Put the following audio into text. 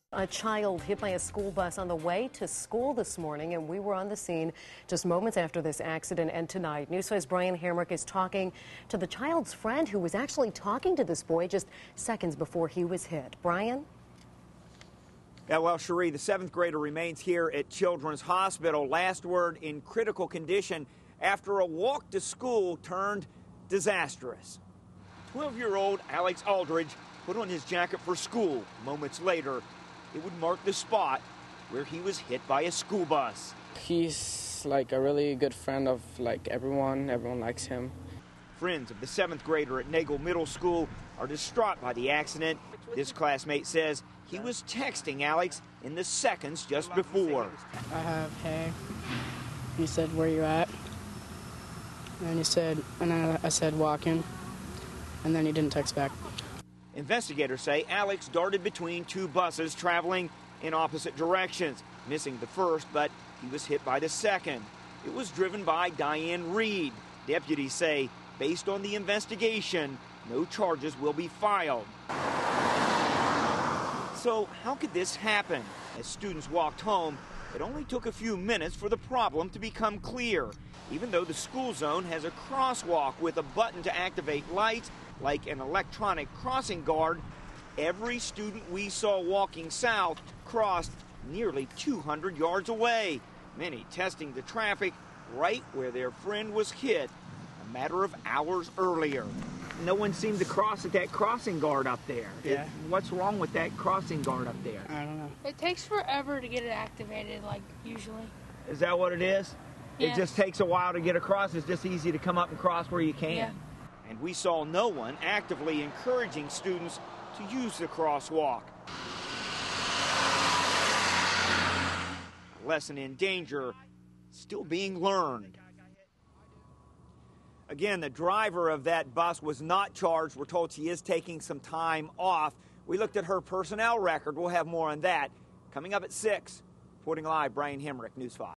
A child hit by a school bus on the way to school this morning, and we were on the scene just moments after this accident. And tonight, News 5's Brian Hamrick is talking to the child's friend who was actually talking to this boy just seconds before he was hit. Brian? Yeah, well, Cherie, the 7th grader remains here at Children's Hospital. Last word, in critical condition after a walk to school turned disastrous. 12-year-old Alex Aldridge put on his jacket for school. Moments later, it would mark the spot where he was hit by a school bus. He's like a really good friend of everyone. Everyone likes him. Friends of the 7th grader at Nagel Middle School are distraught by the accident. This classmate says he was texting Alex in the seconds just before. I have, hey. He said, where you at? And he said, and I said, walking. And then he didn't text back. Investigators say Alex darted between two buses traveling in opposite directions, missing the first, but he was hit by the second. It was driven by Diane Reed. Deputies say, based on the investigation, no charges will be filed. So how could this happen? As students walked home, it only took a few minutes for the problem to become clear. Even though the school zone has a crosswalk with a button to activate lights, like an electronic crossing guard, every student we saw walking south crossed nearly 200 yards away, many testing the traffic right where their friend was hit a matter of hours earlier. No one seemed to cross at that crossing guard up there. Yeah. What's wrong with that crossing guard up there? I don't know. It takes forever to get it activated, usually. Is that what it is? Yeah. It just takes a while to get across. It's just easy to come up and cross where you can. Yeah. And we saw no one actively encouraging students to use the crosswalk. A lesson in danger still being learned. Again, the driver of that bus was not charged. We're told she is taking some time off. We looked at her personnel record. We'll have more on that coming up at 6. Reporting live, Brian Hamrick, News 5.